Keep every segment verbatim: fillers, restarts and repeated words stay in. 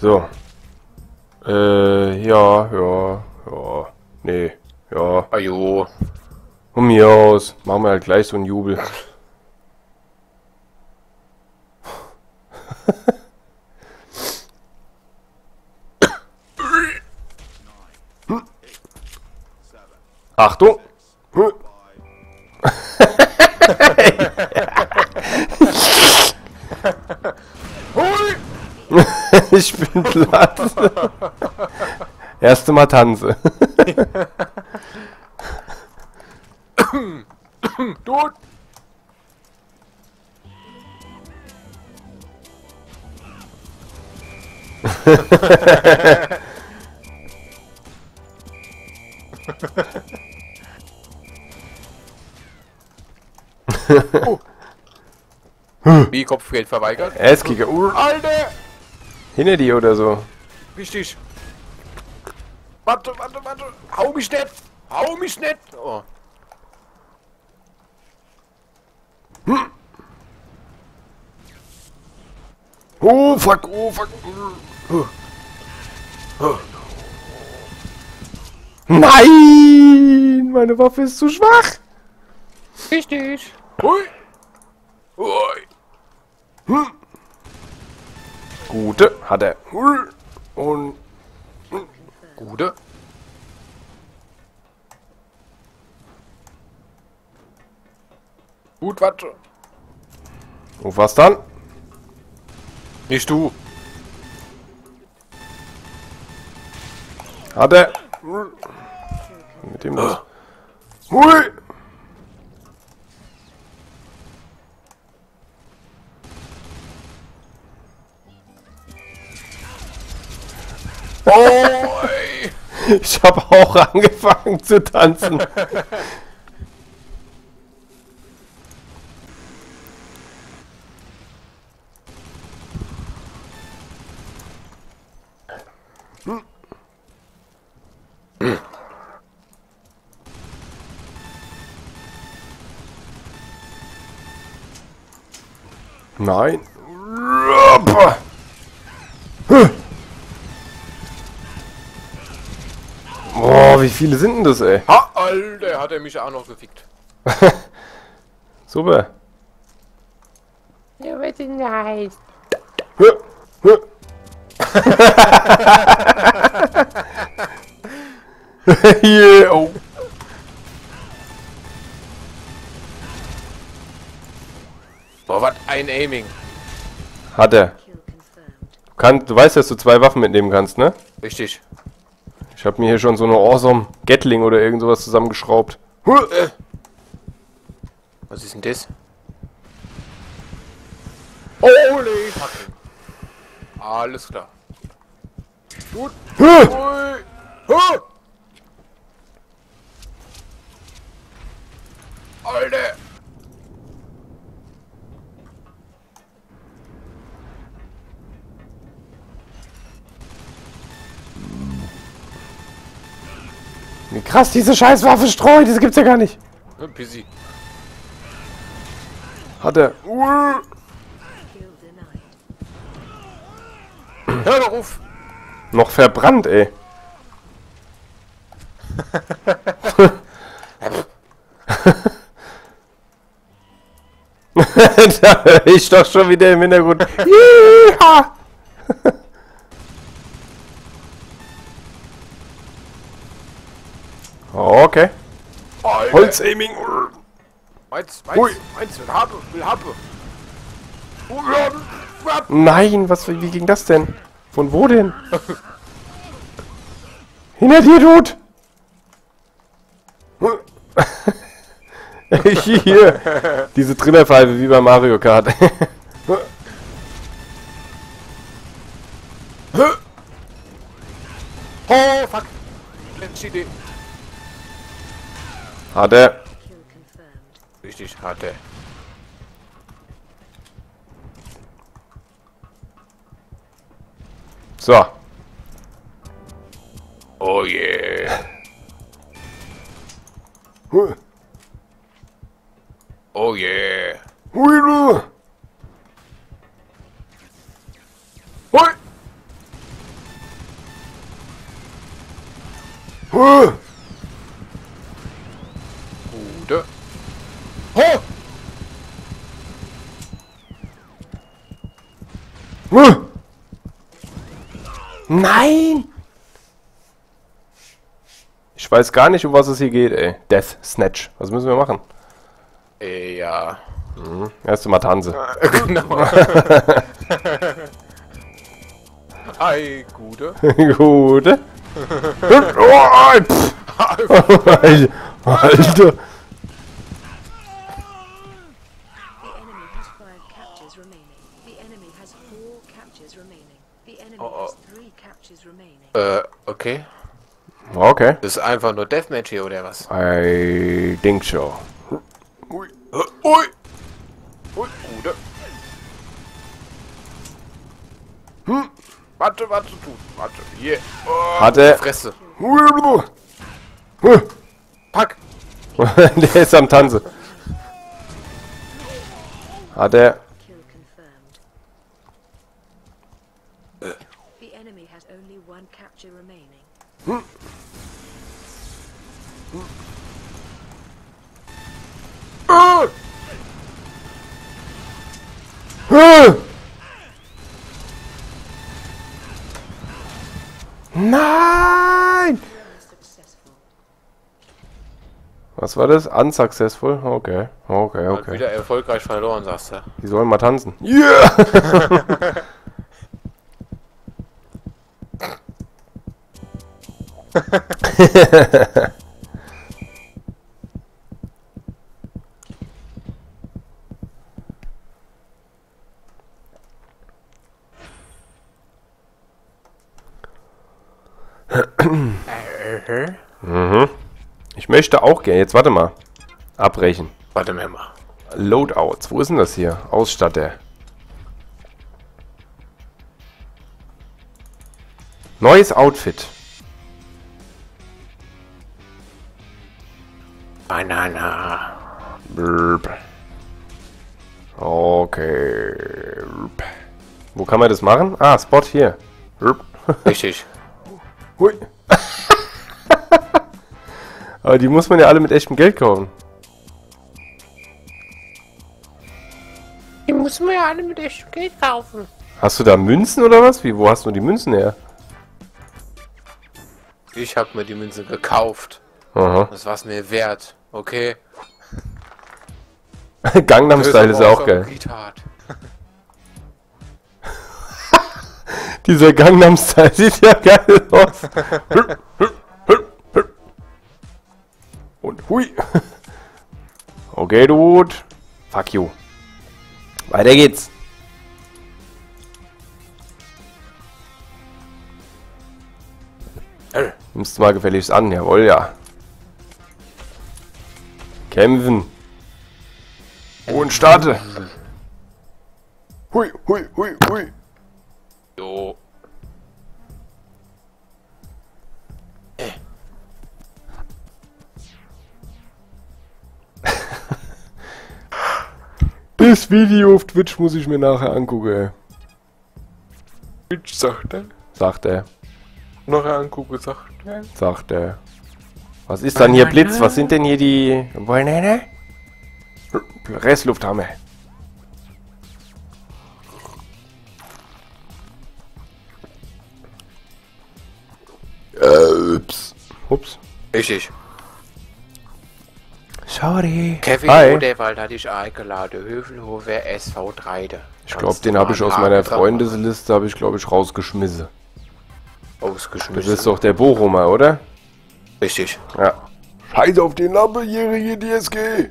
So. Äh, ja, ja, ja. Nee, ja. Ajo. Von mir aus. Machen wir halt gleich so einen Jubel. Achtung! Ich bin platt. Erste Mal tanze. Tot! oh. Wie Kopfgeld verweigert? Esskicker. Uh, Alter! hinter dir oder so. Wichtig. Warte, warte, warte. Hau mich nicht. Hau mich nicht. Oh. Hm. Oh, fuck, oh, fuck. Uh. Uh. Nein! Meine Waffe ist zu schwach. Richtig. Hui. Hui. Hm. Gute hat er. Und Gute. Gut, warte. und was dann? Nicht du. Hat er. Mit dem das. Hui! Oh, ey. Ich habe auch angefangen zu tanzen. Hm. Hm. Nein. Boah, wie viele sind denn das, ey? Ha, Alter, hat er mich auch noch gefickt. Super. Ja, was ist nice. Yeah, oh. Boah, was ein Aiming. Hat er. Du, kann, du weißt, dass du zwei Waffen mitnehmen kannst, ne? Richtig. Ich habe mir hier schon so eine Awesome Gatling oder irgend sowas zusammengeschraubt. Äh. Was ist denn das? Holy fucking. Alles klar. Gut. Hui. Huh. Alter. Wie krass diese Scheißwaffe streut, das gibt's ja gar nicht. Busy. Hat er. Hör doch auf. Noch verbrannt, ey. Da höre ich doch schon wieder im Hintergrund. Ja. Okay. Alter. Holzaiming. Meins, Ui. meins, meins, will Happe, will Happe. Oh, wir haben, wir haben. Nein, was, wie ging das denn? Von wo denn? Hinter dir, Dude! Hier! Diese Trillerpfeife wie bei Mario Kart. Oh, fuck. Letzte Idee. Hat er. Richtig, hat er. So. Oh yeah. Oh yeah. Hui, du. Hui. Uh. Gute. Oh. Uh. Nein! Ich weiß gar nicht, um was es hier geht, ey. Death Snatch. Was müssen wir machen? Äh, ja. Mhm. Erste Mal Tanze. Genau. Ei, gute. Gute. Oh, pff. Alter. Äh, okay. Okay. Das ist einfach nur Deathmatch hier, oder was? I think so. Ui. Ui. Ui, gute. Hm. Warte, warte, du. Warte. Hier. Oh, Hatte. Fresse. Pack. Der ist am Tanze. Hat er. The enemy has only one capture remaining. Hm. Uh. Uh. Nein! Was war das? Unsuccessful? Okay, okay, Hat okay. wieder erfolgreich verloren, sagst du. Die sollen mal tanzen. Yeah! Mhm. Ich möchte auch gerne. Jetzt warte mal. Abbrechen. Warte mal. mal. Loadouts. Wo ist denn das hier? Ausstatter. Neues Outfit. Banana. Burp. Okay. Burp. Wo kann man das machen? Ah, Spot hier. Burp. Richtig. Hui. Aber die muss man ja alle mit echtem Geld kaufen. Die muss man ja alle mit echtem Geld kaufen. Hast du da Münzen oder was? Wie, wo hast du die Münzen her? Ich habe mir die Münze gekauft. Aha. Das war's mir wert. Okay. Gangnam Style ist ja auch geil. Retard. Dieser Gangnam Style sieht ja geil aus. Und hui. Okay, Dude. Fuck you. Weiter geht's. Nimmst du mal gefälligst an, jawohl, ja. Kämpfen. Und starte. Hui, hui, hui, hui. Jo. Das Video auf Twitch muss ich mir nachher angucken, ey. Twitch sagt er. Sagt er. Nachher angucken, sagt er. Sagt er. Was ist dann hier Blitz? Was sind denn hier die... Banane? Restlufthammer. Äh, ups. Ups. Richtig. Sorry. Kevin Hi. Odewald hat dich eingeladen. Hövelhofer S V drei. Ich glaube, den habe ich aus meiner Freundesliste, habe ich glaube ich rausgeschmissen. Ausgeschmissen. Das ist doch der Bochumer, oder? Richtig. Ja. Scheiß auf den Lampenjährige D S G.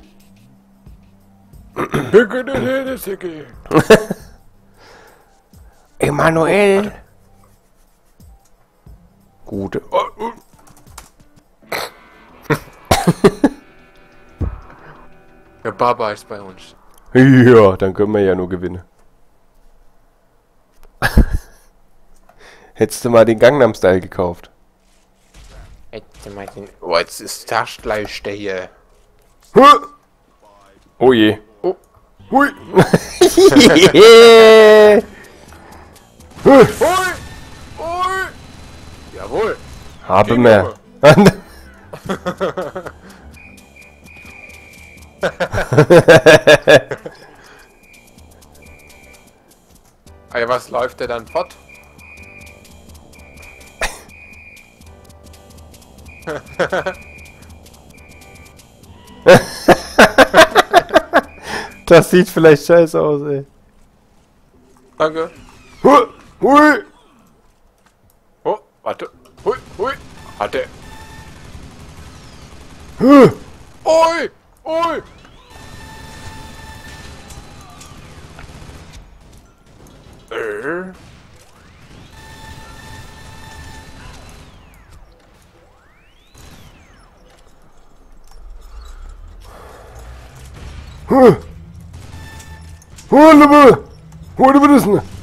Emanuel. Gute. Oh, oh. Der Baba ist bei uns. Ja, dann können wir ja nur gewinnen. Hättest du mal den Gangnam Style gekauft. Hätte mal den. Oh, jetzt ist das gleich der hier. Oh je. Oh. Hui. Ui! Ui! Jawohl! Habe Geh mehr. Ey, was läuft der dann fort? Das sieht vielleicht scheiße aus, ey. Danke. Hui! Hui! Oh, warte. Hui, hui. Hatte. Hui! Ui, ui. Äh. Hui! Hui, Liebe! Hui, Liebe, das ist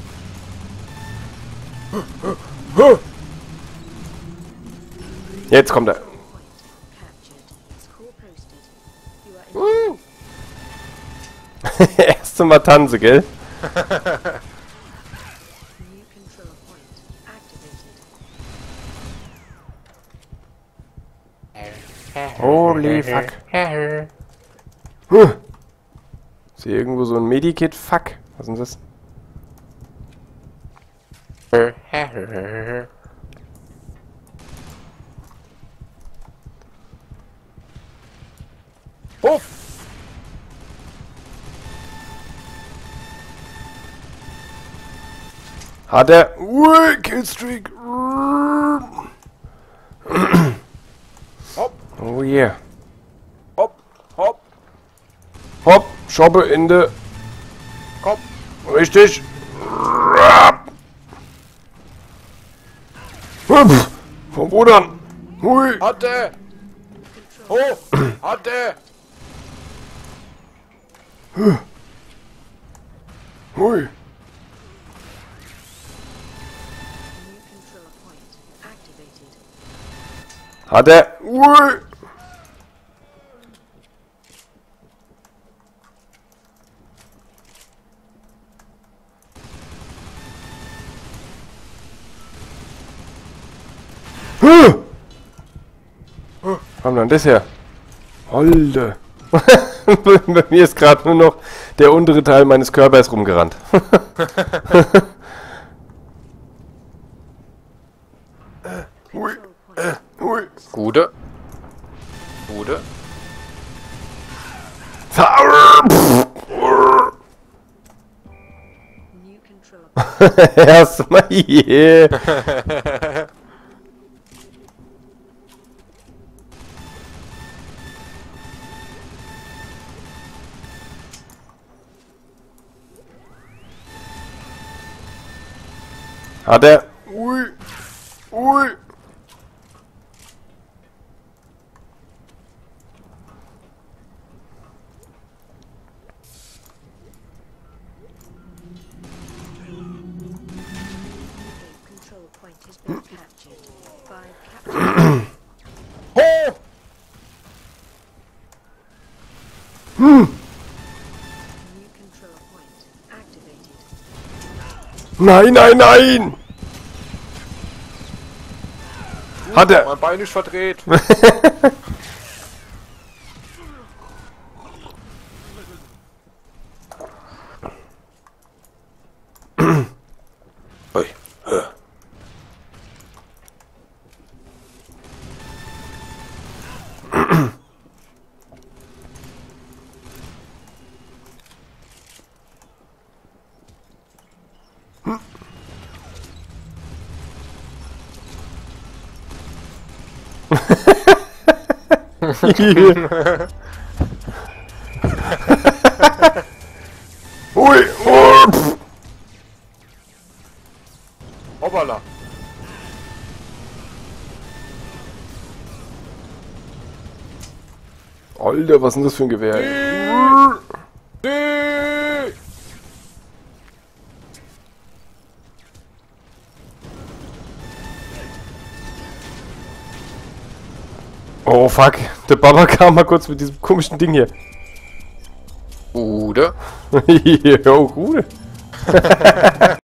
Jetzt kommt er. Uh. Erste Mal Tanze, gell? Holy fuck. Huh. Ist hier irgendwo so ein Medikit? Fuck. Was ist denn das? Puff. Hat er. Ui, Killstreak. Hopp, Oh yeah. hopp, hopp, Hopp, Schoppe in de. komm. Richtig. Hüpf. Vom Rudern. Hui. Hatte. Hoch. Hatte. Hui. Hat er. Ui. Huh. Wo kam denn das her? Holde. Bei mir ist gerade nur noch der untere Teil meines Körpers rumgerannt. Hui. Hui. Gute. Gute. New control. Erstmal hier. Hat er. Ui. Ui. Control point has been captured. Five captured. Hoch. New control point activated. Nein, nein, nein. Hat er. Mein Bein ist verdreht. Ui. Ui. Oh, pff. Hoppala. Alter, was ist denn das für ein Gewehr? Nee. Oh fuck, der Baba kam mal kurz mit diesem komischen Ding hier. Gute. Jo, gut.